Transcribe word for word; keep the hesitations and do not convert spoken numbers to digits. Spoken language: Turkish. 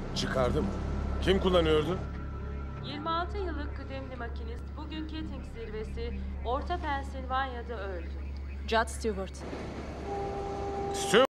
Çıkardı mı? Kim kullanıyordu? yirmi altı yıllık kıdemli makinist bugün Keating zirvesi Orta Pensilvanya'da öldü. Judd Stewart. Stu